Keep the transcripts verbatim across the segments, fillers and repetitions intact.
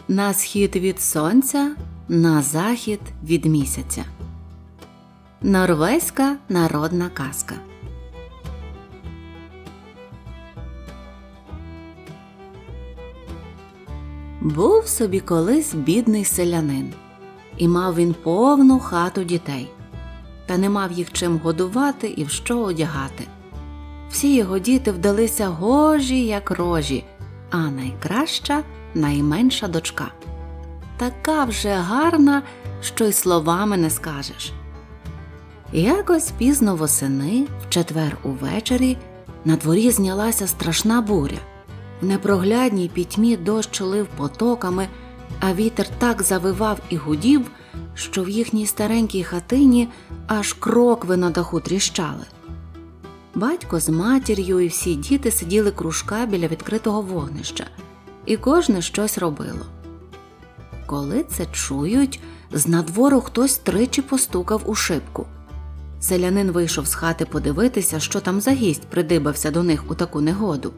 На схід від сонця, на захід від місяця. Норвезька народна казка. Був собі колись бідний селянин, і мав він повну хату дітей, та не мав їх чим годувати і в що одягати. Всі його діти вдалися гожі, як рожі, а найкраща – найменша дочка. Така вже гарна, що й словами не скажеш. Якось пізно восени, в четвер увечері, на дворі знялася страшна буря. В непроглядній пітьмі дощ лив потоками, а вітер так завивав і гудів, що в їхній старенькій хатині аж крокви на даху тріщали. Батько з матір'ю і всі діти сиділи кружка біля відкритого вогнища, і кожне щось робило. Коли це чують, знадвору хтось тричі постукав у шибку. Селянин вийшов з хати подивитися, що там за гість придибався до них у таку негоду.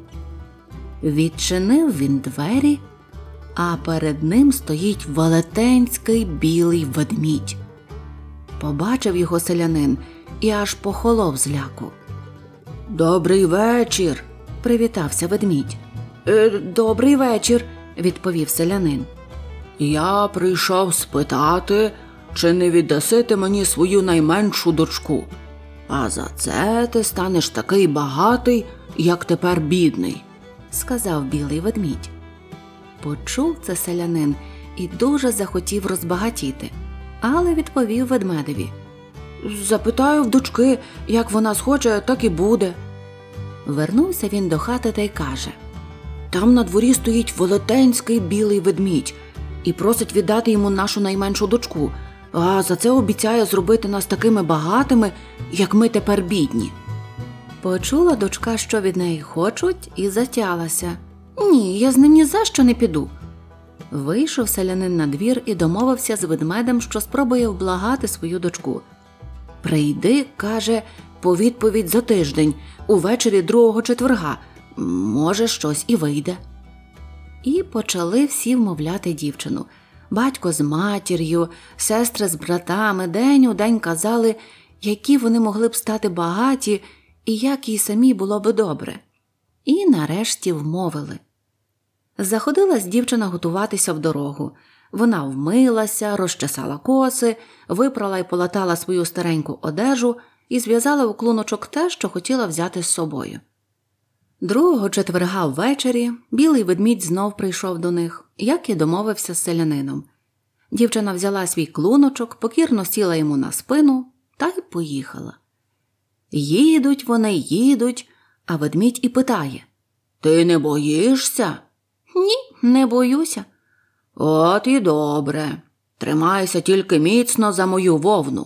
Відчинив він двері, а перед ним стоїть велетенський білий ведмідь. Побачив його селянин і аж похолов з ляку. «Добрий вечір!» – привітався ведмідь. «Е, «Добрий вечір!» – відповів селянин. «Я прийшов спитати, чи не віддаси ти мені свою найменшу дочку, а за це ти станеш такий багатий, як тепер бідний», – сказав білий ведмідь. Почув це селянин і дуже захотів розбагатіти, але відповів ведмедеві: «Запитаю в дочки, як вона схоче, так і буде». Вернувся він до хати та й каже: «Там на дворі стоїть велетенський білий ведмідь і просить віддати йому нашу найменшу дочку, а за це обіцяє зробити нас такими багатими, як ми тепер бідні». Почула дочка, що від неї хочуть, і затялася: «Ні, я з ним ні за що не піду». Вийшов селянин на двір і домовився з ведмедем, що спробує вблагати свою дочку. «Прийди, – каже, – по відповідь за тиждень, увечері другого четверга, може, щось і вийде». І почали всі вмовляти дівчину. Батько з матір'ю, сестри з братами день у день казали, які вони могли б стати багаті і як їй самій було би добре. І нарешті вмовили. Заходилась дівчина готуватися в дорогу. Вона вмилася, розчесала коси, випрала й полатала свою стареньку одежу і зв'язала у клуночок те, що хотіла взяти з собою. Другого четверга ввечері білий ведмідь знов прийшов до них, як і домовився з селянином. Дівчина взяла свій клуночок, покірно сіла йому на спину та й поїхала. Їдуть вони, їдуть, а ведмідь і питає: «Ти не боїшся?» «Ні, не боюся». «От і добре. Тримайся тільки міцно за мою вовну».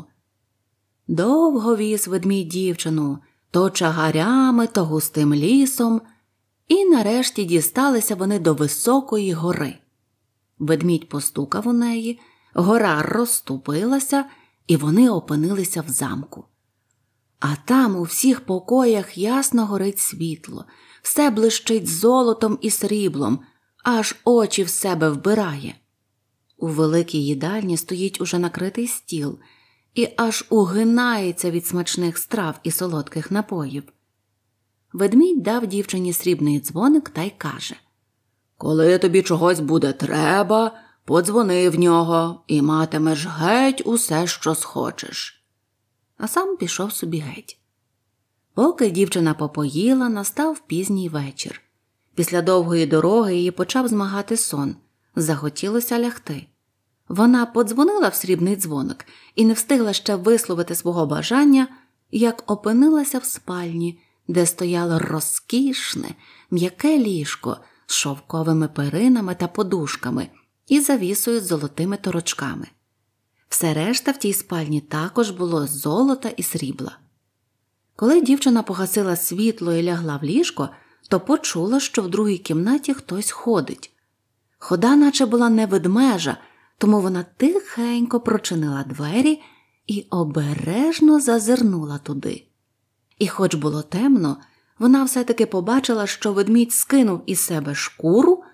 Довго віз ведмідь дівчину, то чагарями, то густим лісом, і нарешті дісталися вони до високої гори. Ведмідь постукав у неї, гора розступилася, і вони опинилися в замку. А там у всіх покоях ясно горить світло, все блищить золотом і сріблом, аж очі в себе вбирає. У великій їдальні стоїть уже накритий стіл, і аж угинається від смачних страв і солодких напоїв. Ведмідь дав дівчині срібний дзвоник та й каже: «Коли тобі чогось буде треба, подзвони в нього і матимеш геть усе, що схочеш». А сам пішов собі геть. Поки дівчина попоїла, настав пізній вечір. Після довгої дороги її почав змагати сон. Захотілося лягти. Вона подзвонила в срібний дзвоник і не встигла ще висловити свого бажання, як опинилася в спальні, де стояло розкішне, м'яке ліжко з шовковими перинами та подушками і завісою з золотими торочками. Все решта в тій спальні також було з золота і срібла. Коли дівчина погасила світло і лягла в ліжко, то почула, що в другій кімнаті хтось ходить. Хода наче була не ведмежа, тому вона тихенько прочинила двері і обережно зазирнула туди. І хоч було темно, вона все-таки побачила, що ведмідь скинув із себе шкуру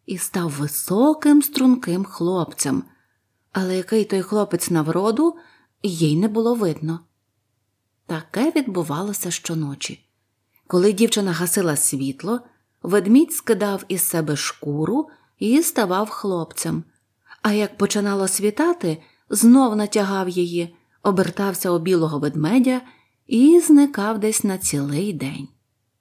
і став високим, струнким хлопцем. Але який той хлопець на вроду, їй не було видно. Таке відбувалося щоночі. Коли дівчина гасила світло, ведмідь скидав із себе шкуру і ставав хлопцем. А як починало світати, знов натягав її, обертався у білого ведмедя і зникав десь на цілий день.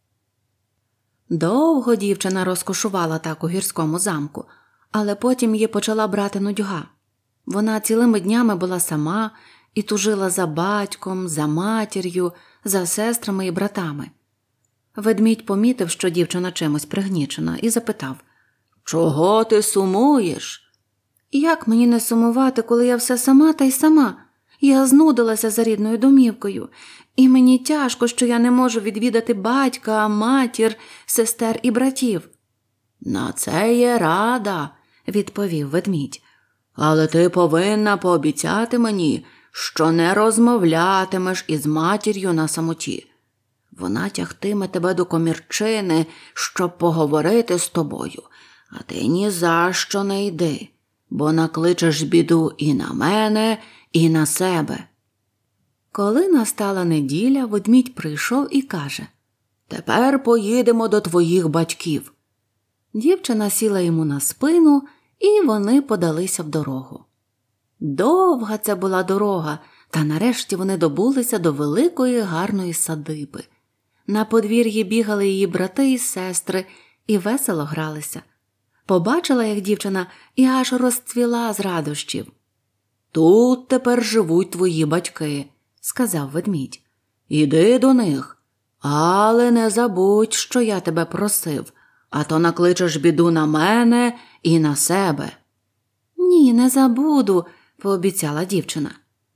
Довго дівчина розкошувала так у гірському замку, але потім її почала брати нудьга. Вона цілими днями була сама і тужила за батьком, за матір'ю, за сестрами і братами. Ведмідь помітив, що дівчина чимось пригнічена, і запитав: «Чого ти сумуєш?» «Як мені не сумувати, коли я все сама та й сама? Я знудилася за рідною домівкою, і мені тяжко, що я не можу відвідати батька, матір, сестер і братів». «На це є рада», – відповів ведмідь. «Але ти повинна пообіцяти мені, що не розмовлятимеш із матір'ю на самоті. Вона тягтиме тебе до комірчини, щоб поговорити з тобою, а ти ні за що не йди, бо накличеш біду і на мене, і на себе». Коли настала неділя, ведмідь прийшов і каже: «Тепер поїдемо до твоїх батьків». Дівчина сіла йому на спину, і вони подалися в дорогу. Довга це була дорога, та нарешті вони добулися до великої гарної садиби. На подвір'ї бігали її брати і сестри і весело гралися. Побачила їх дівчина і аж розцвіла з радощів. «Тут тепер живуть твої батьки», – сказав ведмідь. «Іди до них, але не забудь, що я тебе просив, а то накличеш біду на мене і на себе». «Ні, не забуду», – пообіцяла дівчина.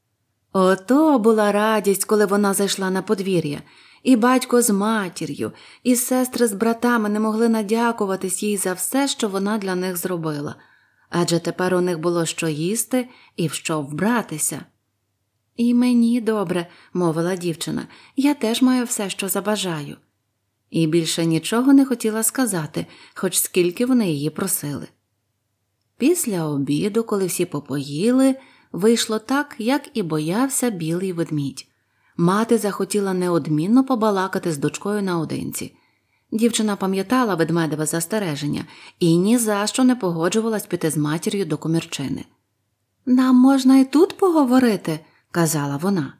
Ото була радість, коли вона зайшла на подвір'я. І батько з матір'ю, і сестри з братами не могли надякуватись їй за все, що вона для них зробила. Адже тепер у них було що їсти і в що вбратися. «І мені добре», – мовила дівчина, – «я теж маю все, що забажаю». І більше нічого не хотіла сказати, хоч скільки вони її просили. Після обіду, коли всі попоїли, вийшло так, як і боявся білий ведмідь. Мати захотіла неодмінно побалакати з дочкою наодинці. Дівчина пам'ятала ведмедеве застереження і ні за що не погоджувалась піти з матір'ю до комірчини. «Нам можна і тут поговорити», – казала вона.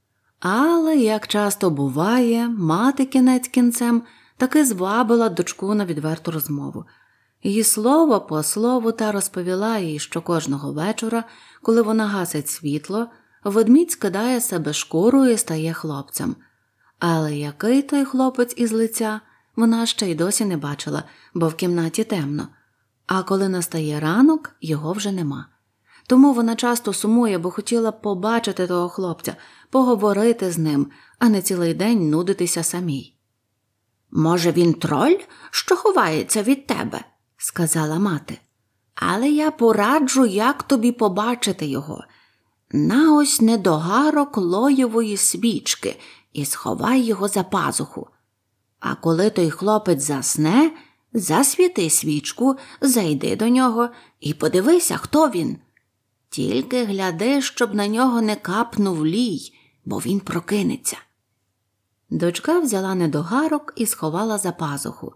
Але, як часто буває, мати кінець кінцем таки звабила дочку на відверту розмову. Її слово по слову та розповіла їй, що кожного вечора, коли вона гасить світло, ведмідь скидає з себе шкуру і стає хлопцем. Але який той хлопець із лиця, вона ще й досі не бачила, бо в кімнаті темно. А коли настає ранок, його вже нема. Тому вона часто сумує, бо хотіла б побачити того хлопця, поговорити з ним, а не цілий день нудитися самій. «Може, він троль, що ховається від тебе?» – сказала мати. «Але я пораджу, як тобі побачити його. На ось недогарок лоєвої свічки і сховай його за пазуху. А коли той хлопець засне, засвіти свічку, зайди до нього і подивися, хто він. Тільки гляди, щоб на нього не капнув лій, бо він прокинеться». Дочка взяла недогарок і сховала за пазуху.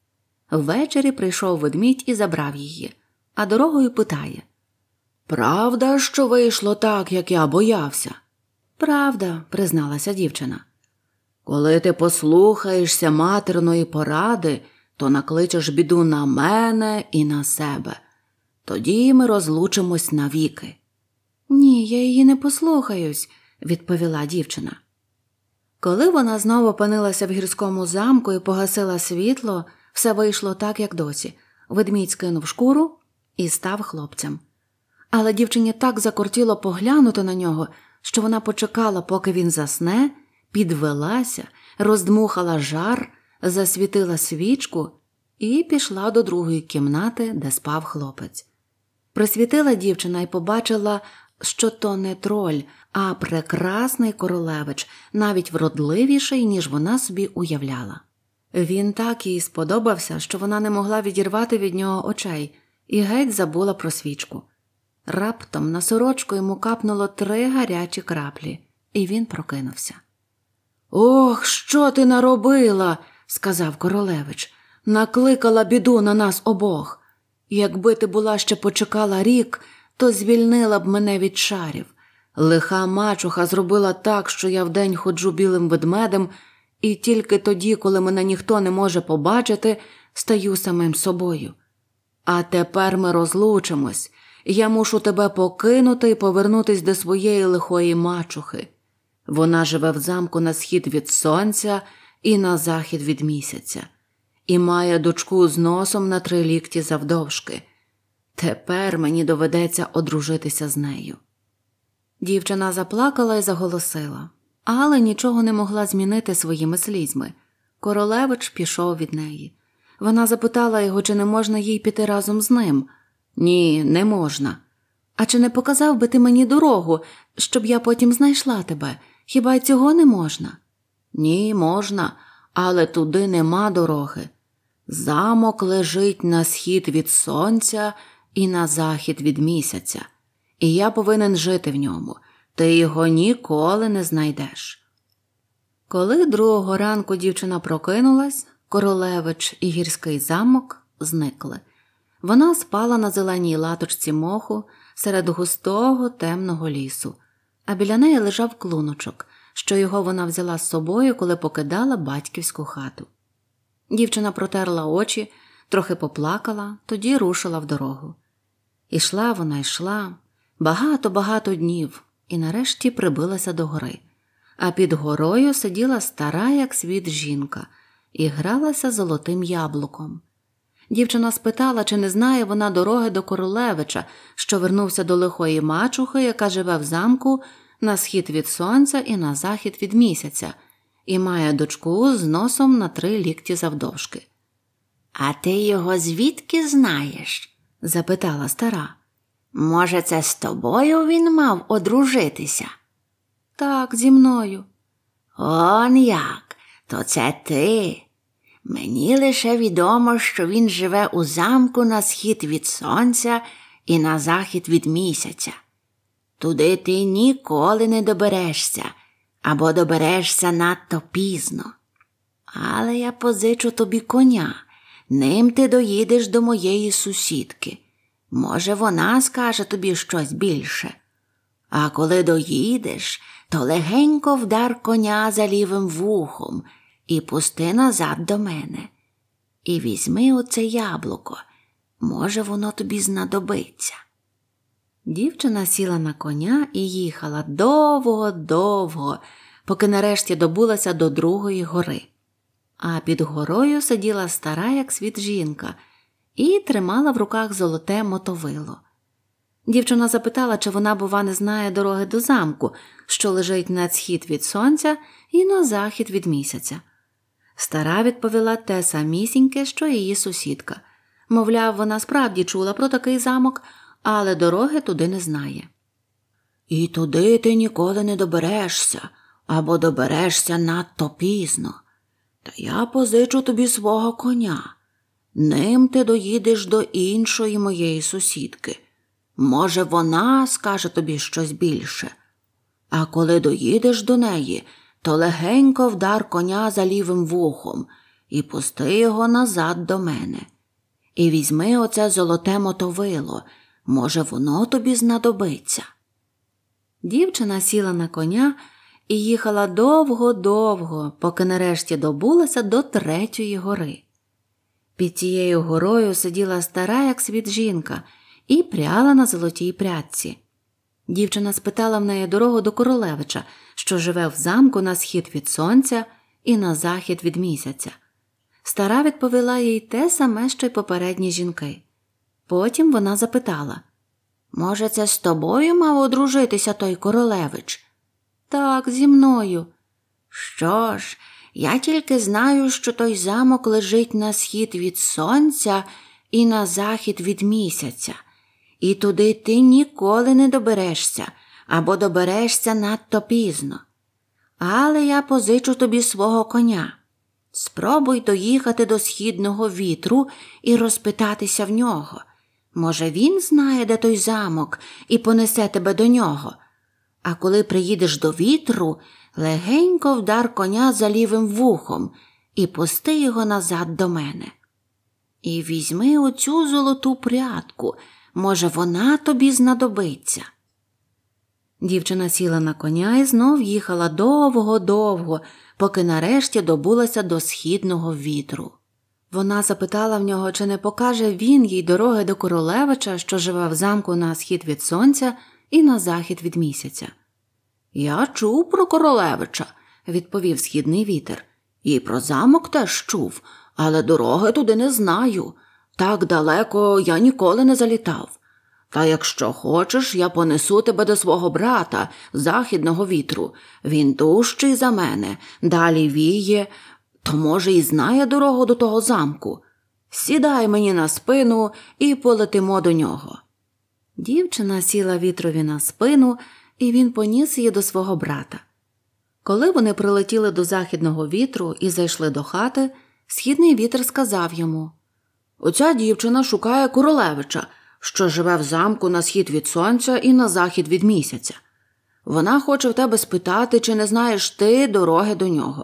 Ввечері прийшов ведмідь і забрав її, а дорогою питає: «Правда, що вийшло так, як я боявся?» «Правда», – призналася дівчина. «Коли ти послухаєшся материної поради, то накличеш біду на мене і на себе. Тоді ми розлучимось навіки». «Ні, я її не послухаюсь», – відповіла дівчина. Коли вона знову опинилася в гірському замку і погасила світло, все вийшло так, як досі. Ведмідь скинув шкуру і став хлопцем. Але дівчині так закортіло поглянути на нього, що вона почекала, поки він засне, підвелася, роздмухала жар, засвітила свічку і пішла до другої кімнати, де спав хлопець. Присвітила дівчина і побачила, що то не троль, а прекрасний королевич, навіть вродливіший, ніж вона собі уявляла. Він так їй сподобався, що вона не могла відірвати від нього очей і геть забула про свічку. Раптом на сорочку йому капнуло три гарячі краплі, і він прокинувся. «Ох, що ти наробила!» – сказав королевич. «Накликала біду на нас обох. Якби ти була ще почекала рік, то звільнила б мене від чарів. Лиха мачуха зробила так, що я вдень ходжу білим ведмедем, і тільки тоді, коли мене ніхто не може побачити, стаю самим собою. А тепер ми розлучимось. Я мушу тебе покинути і повернутись до своєї лихої мачухи. Вона живе в замку на схід від сонця і на захід від місяця. І має дочку з носом на три лікті завдовжки. Тепер мені доведеться одружитися з нею». Дівчина заплакала і заголосила, але нічого не могла змінити своїми слізьми. Королевич пішов від неї. Вона запитала його, чи не можна їй піти разом з ним. «Ні, не можна». «А чи не показав би ти мені дорогу, щоб я потім знайшла тебе? Хіба й цього не можна?» «Ні, можна, але туди нема дороги. Замок лежить на схід від сонця і на захід від місяця. І я повинен жити в ньому. Ти його ніколи не знайдеш». Коли другого ранку дівчина прокинулась, королевич і гірський замок зникли. Вона спала на зеленій латочці моху серед густого темного лісу, а біля неї лежав клуночок, що його вона взяла з собою, коли покидала батьківську хату. Дівчина протерла очі, трохи поплакала, тоді рушила в дорогу. Ішла вона, йшла, багато-багато днів, і нарешті прибилася до гори. А під горою сиділа стара, як світ, жінка і гралася золотим яблуком. Дівчина спитала, чи не знає вона дороги до королевича, що вернувся до лихої мачухи, яка живе в замку на схід від сонця і на захід від місяця, і має дочку з носом на три лікті завдовжки. «А ти його звідки знаєш?» – запитала стара. «Може, це з тобою він мав одружитися?» «Так, зі мною». «Он як? То це ти. Мені лише відомо, що він живе у замку на схід від сонця і на захід від місяця. Туди ти ніколи не доберешся, або доберешся надто пізно. Але я позичу тобі коня, ним ти доїдеш до моєї сусідки. Може, вона скаже тобі щось більше. А коли доїдеш, то легенько вдар коня за лівим вухом і пусти назад до мене. І візьми оце яблуко, може, воно тобі знадобиться». Дівчина сіла на коня і їхала довго-довго, поки нарешті добулася до другої гори. А під горою сиділа стара, як світ, жінка і тримала в руках золоте мотовило. Дівчина запитала, чи вона, бува, не знає дороги до замку, що лежить на схід від сонця і на захід від місяця. Стара відповіла те самісіньке, що її сусідка. Мовляв, вона справді чула про такий замок, але дороги туди не знає. «І туди ти ніколи не доберешся, або доберешся надто пізно. Та я позичу тобі свого коня. Ним ти доїдеш до іншої моєї сусідки. Може, вона скаже тобі щось більше. А коли доїдеш до неї, то легенько вдар коня за лівим вухом і пусти його назад до мене. І візьми оце золоте мотовило, може, воно тобі знадобиться». Дівчина сіла на коня і їхала довго-довго, поки нарешті добулася до третьої гори. Під тією горою сиділа стара, як світ, жінка і пряла на золотій прядці. Дівчина спитала в неї дорогу до королевича, що живе в замку на схід від сонця і на захід від місяця. Стара відповіла їй те саме, що й попередні жінки. Потім вона запитала: «Може, це з тобою мав одружитися той королевич?» «Так, зі мною». «Що ж, я тільки знаю, що той замок лежить на схід від сонця і на захід від місяця, і туди ти ніколи не доберешся, або доберешся надто пізно. Але я позичу тобі свого коня. Спробуй доїхати до східного вітру і розпитатися в нього. Може, він знає, де той замок, і понесе тебе до нього. А коли приїдеш до вітру, легенько вдар коня за лівим вухом і пусти його назад до мене. І візьми оцю золоту прядку, може, вона тобі знадобиться». Дівчина сіла на коня і знов їхала довго-довго, поки нарешті добулася до східного вітру. Вона запитала в нього, чи не покаже він їй дороги до королевича, що живе в замку на схід від сонця і на захід від місяця. «Я чув про королевича», – відповів східний вітер. «І про замок теж чув, але дороги туди не знаю. Так далеко я ніколи не залітав. Та якщо хочеш, я понесу тебе до свого брата, західного вітру. Він дужчий за мене, далі віє, то, може, і знає дорогу до того замку. Сідай мені на спину і полетимо до нього». Дівчина сіла вітрові на спину, і він поніс її до свого брата. Коли вони прилетіли до західного вітру і зайшли до хати, східний вітер сказав йому: «Оця дівчина шукає королевича, що живе в замку на схід від сонця і на захід від місяця. Вона хоче в тебе спитати, чи не знаєш ти дороги до нього».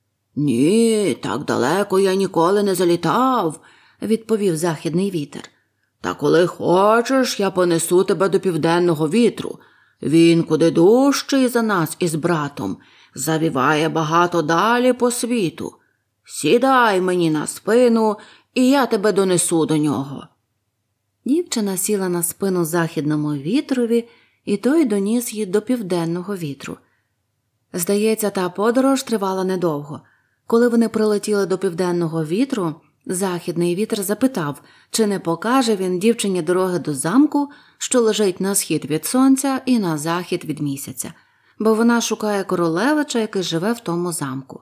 «Ні, так далеко я ніколи не залітав», – відповів західний вітер. «Та коли хочеш, я понесу тебе до південного вітру. Він куди дужчий за нас із братом, завіває багато далі по світу. Сідай мені на спину, і я тебе донесу до нього». Дівчина сіла на спину західному вітрові, і той доніс її до південного вітру. Здається, та подорож тривала недовго. Коли вони прилетіли до південного вітру, західний вітер запитав, чи не покаже він дівчині дороги до замку, що лежить на схід від сонця і на захід від місяця, бо вона шукає королевича, який живе в тому замку.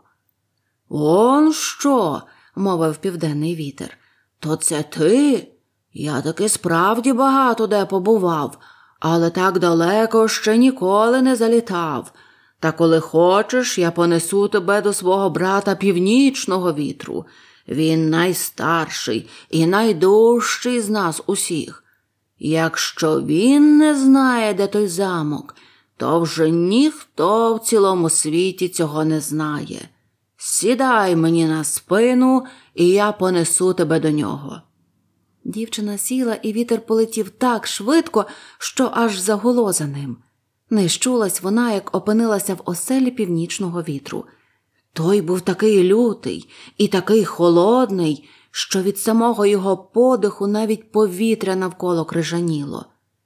«Он що?» – мовив південний вітер. «То це ти? Я таки справді багато де побував, але так далеко ще ніколи не залітав. Та коли хочеш, я понесу тебе до свого брата північного вітру. Він найстарший і найдужчий з нас усіх. Якщо він не знає, де той замок, то вже ніхто в цілому світі цього не знає. Сідай мені на спину, і я понесу тебе до нього». Дівчина сіла, і вітер полетів так швидко, що аж загуло за ним. Не щулась вона, як опинилася в оселі північного вітру. Той був такий лютий і такий холодний, що від самого його подиху навіть повітря навколо крижаніло.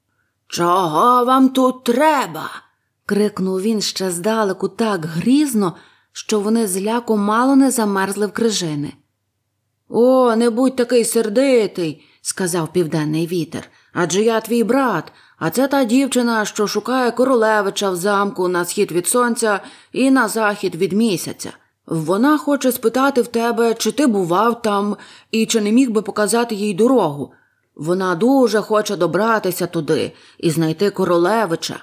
«Чого вам тут треба?» – крикнув він ще здалеку так грізно, що вони з ляку мало не замерзли в крижини. «О, не будь такий сердитий», – сказав південний вітер, «адже я твій брат, а це та дівчина, що шукає королевича в замку на схід від сонця і на захід від місяця. Вона хоче спитати в тебе, чи ти бував там і чи не міг би показати їй дорогу. Вона дуже хоче добратися туди і знайти королевича».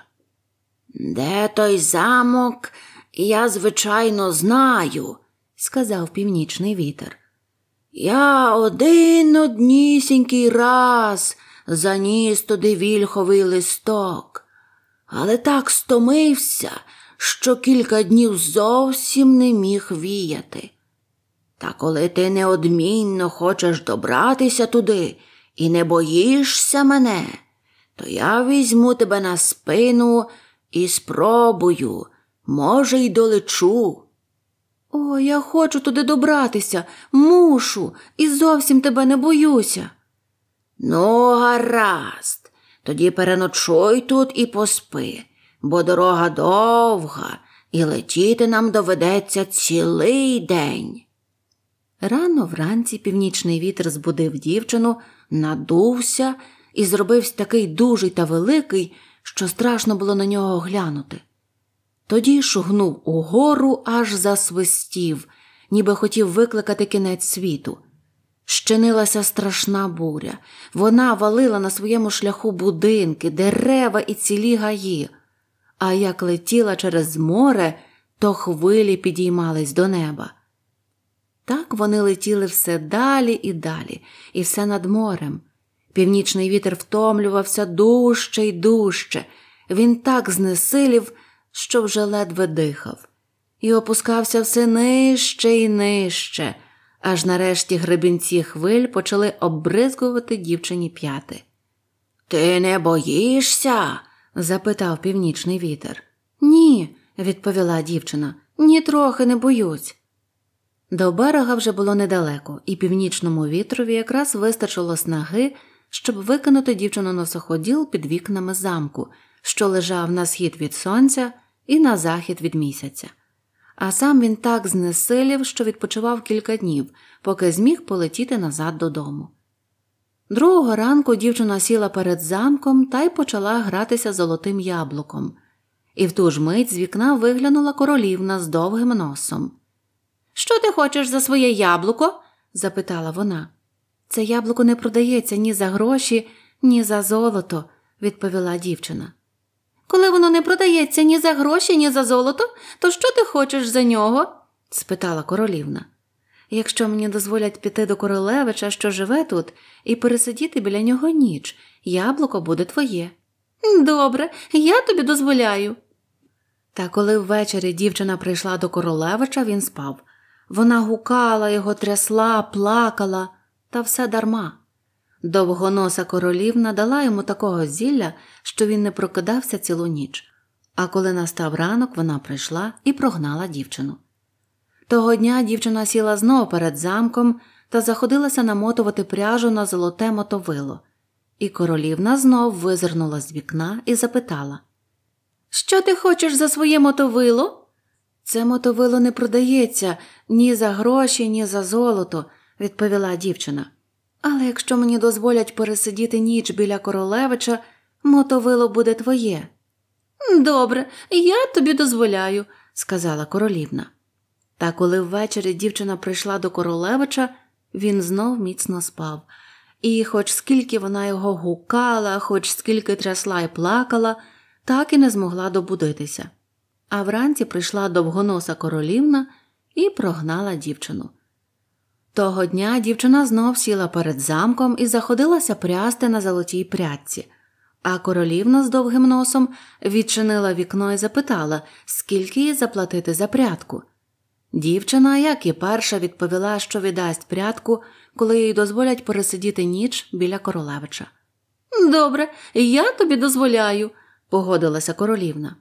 «Де той замок, я, звичайно, знаю», – сказав північний вітер. «Я один однісінький раз заніс туди вільховий листок, але так стомився, що кілька днів зовсім не міг віяти. Та коли ти неодмінно хочеш добратися туди і не боїшся мене, то я візьму тебе на спину і спробую, може, й долечу». «О, я хочу туди добратися, мушу, і зовсім тебе не боюся». «Ну, гаразд, тоді переночуй тут і поспи, бо дорога довга, і летіти нам доведеться цілий день». Рано вранці північний вітер збудив дівчину, надувся і зробився такий дужий та великий, що страшно було на нього глянути. Тоді шугнув угору, аж засвистів, ніби хотів викликати кінець світу. Щинилася страшна буря. Вона валила на своєму шляху будинки, дерева і цілі гаї. А як летіла через море, то хвилі підіймались до неба. Так вони летіли все далі і далі, і все над морем. Північний вітер втомлювався дужче й дужче. Він так знесилів, що вже ледве дихав. І опускався все нижче і нижче, аж нарешті гребінці хвиль почали оббризгувати дівчині п'яти. «Ти не боїшся?» – запитав північний вітер. «Ні», – відповіла дівчина, – «ні трохи не боюсь». До берега вже було недалеко, і північному вітрові якраз вистачило снаги, щоб викинути дівчину на суходіл під вікнами замку, що лежав на схід від сонця і на захід від місяця. А сам він так знесилів, що відпочивав кілька днів, поки зміг полетіти назад додому. Другого ранку дівчина сіла перед замком та й почала гратися золотим яблуком. І в ту ж мить з вікна виглянула королівна з довгим носом. «Що ти хочеш за своє яблуко?» – запитала вона. «Це яблуко не продається ні за гроші, ні за золото», – відповіла дівчина. «Коли воно не продається ні за гроші, ні за золото, то що ти хочеш за нього?» – спитала королівна. «Якщо мені дозволять піти до королевича, що живе тут, і пересидіти біля нього ніч, яблуко буде твоє». «Добре, я тобі дозволяю». Та коли ввечері дівчина прийшла до королевича, він спав. Вона гукала його, трясла, плакала, та все дарма. Довгоноса королівна дала йому такого зілля, що він не прокидався цілу ніч. А коли настав ранок, вона прийшла і прогнала дівчину. Того дня дівчина сіла знову перед замком та заходилася намотувати пряжу на золоте мотовило. І королівна знов визирнула з вікна і запитала: «Що ти хочеш за своє мотовило?» «Це мотовило не продається ні за гроші, ні за золото», – відповіла дівчина. «Але якщо мені дозволять пересидіти ніч біля королевича, мотовило буде твоє». «Добре, я тобі дозволяю», – сказала королівна. Та коли ввечері дівчина прийшла до королевича, він знов міцно спав. І хоч скільки вона його гукала, хоч скільки трясла і плакала, так і не змогла добудитися. А вранці прийшла довгоноса королівна і прогнала дівчину. Того дня дівчина знов сіла перед замком і заходилася прясти на золотій прядці, а королівна з довгим носом відчинила вікно і запитала, скільки їй заплатити за прядку. Дівчина, як і перша, відповіла, що віддасть прядку, коли їй дозволять пересидіти ніч біля королевича. «Добре, я тобі дозволяю», – погодилася королівна.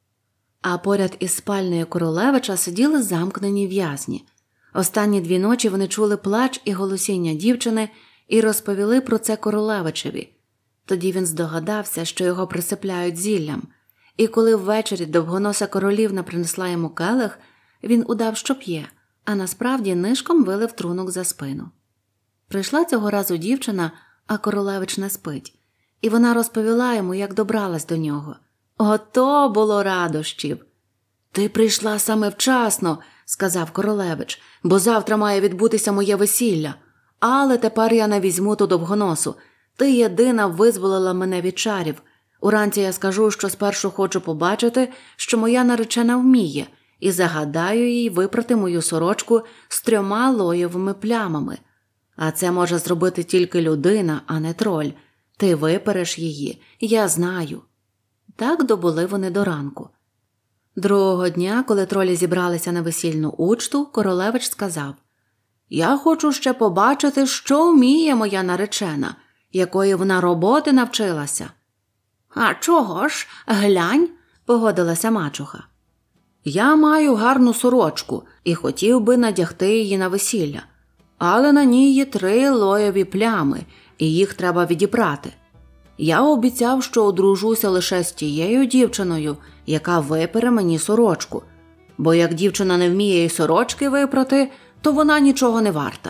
А поряд із спальнею королевича сиділи замкнені в'язні. Останні дві ночі вони чули плач і голосіння дівчини і розповіли про це королевичеві. Тоді він здогадався, що його присипляють зіллям, і коли ввечері довгоноса королівна принесла йому келих, він удав, що п'є, а насправді нишком вилив трунок за спину. Прийшла цього разу дівчина, а королевич не спить, і вона розповіла йому, як добралась до нього. Ото було радощів. «Ти прийшла саме вчасно», – сказав королевич, – «бо завтра має відбутися моє весілля. Але тепер я не візьму ту довгоносу. Ти єдина визволила мене від чарів. Уранці я скажу, що спершу хочу побачити, що моя наречена вміє, і загадаю їй випрати мою сорочку з трьома лойовими плямами. А це може зробити тільки людина, а не троль. Ти випереш її, я знаю». Так добули вони до ранку. Другого дня, коли тролі зібралися на весільну учту, королевич сказав: «Я хочу ще побачити, що вміє моя наречена, якої вона роботи навчилася». «А чого ж? Глянь», – погодилася мачуха. «Я маю гарну сорочку і хотів би надягти її на весілля, але на ній є три лойові плями, і їх треба відібрати. Я обіцяв, що одружуся лише з тією дівчиною, яка випере мені сорочку, бо як дівчина не вміє й сорочки випрати, то вона нічого не варта».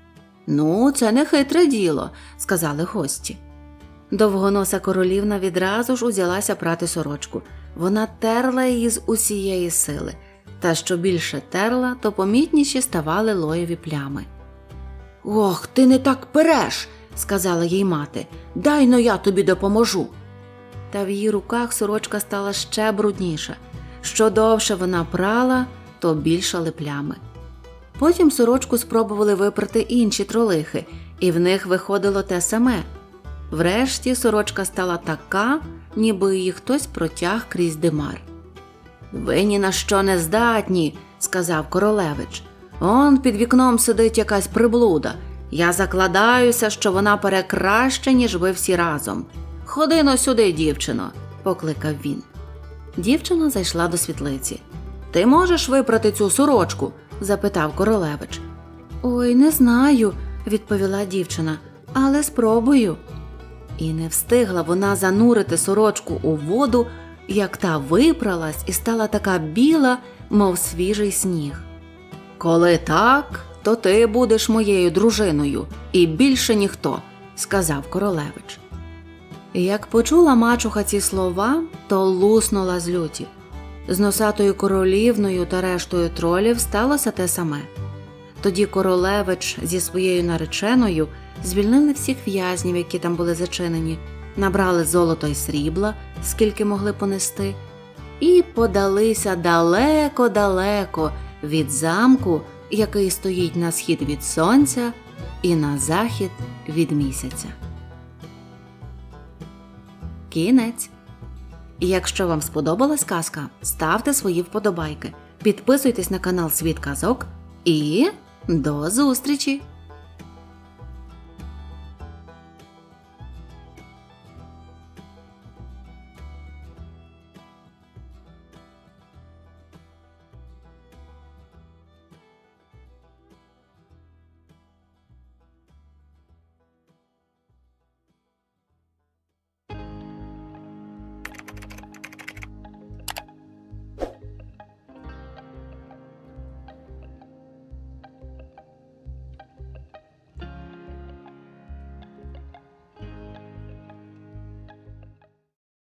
«Ну, це не хитре діло», – сказали гості. Довгоноса королівна відразу ж узялася прати сорочку. Вона терла її з усієї сили, та що більше терла, то помітніші ставали лоєві плями. «Ох, ти не так переш», – сказала їй мати, – «дай-но я тобі допоможу». Та в її руках сорочка стала ще брудніша. Що довше вона прала, то більшали плями. Потім сорочку спробували випрати інші тролихи, і в них виходило те саме. Врешті сорочка стала така, ніби її хтось протяг крізь димар. «Ви ні на що не здатні», – сказав Королевич. «Он під вікном сидить якась приблуда. Я закладаюся, що вона перекраща, ніж ви всі разом. Ходи-но сюди, дівчино», – покликав він. Дівчина зайшла до світлиці. «Ти можеш випрати цю сорочку?» – запитав Королевич. «Ой, не знаю», – відповіла дівчина, – «але спробую». І не встигла вона занурити сорочку у воду, як та випралась і стала така біла, мов свіжий сніг. «Коли так, то ти будеш моєю дружиною, і більше ніхто», – сказав Королевич. І як почула мачуха ці слова, то луснула з люті. З носатою королівною та рештою тролів сталося те саме. Тоді Королевич зі своєю нареченою звільнили всіх в'язнів, які там були зачинені, набрали золота й срібла, скільки могли понести, і подалися далеко-далеко від замку, який стоїть на схід від сонця і на захід від місяця. Кінець. І якщо вам сподобалась казка, ставте свої вподобайки, підписуйтесь на канал Світ казок і до зустрічі!